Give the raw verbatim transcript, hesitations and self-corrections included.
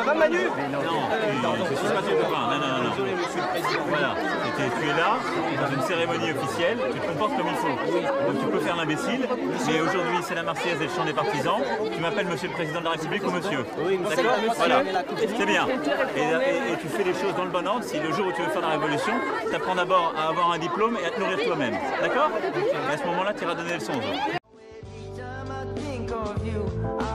va Manu? Non, je suis pas ton copain. Non, non, non, non. Désolé, monsieur le président. Voilà, tu es, tu es là, dans une cérémonie officielle, tu te comportes comme il faut. Donc tu peux faire l'imbécile, mais aujourd'hui c'est la Marseillaise et le chant des partisans. Tu m'appelles monsieur le président de la République ou monsieur. D'accord? Voilà, c'est bien. Et, et, et tu fais les choses dans le bon ordre. Si le jour où tu veux faire la révolution, tu apprends d'abord à avoir un diplôme et à te nourrir toi-même. D'accord? Et à ce moment-là, tu iras donner le son aux autres.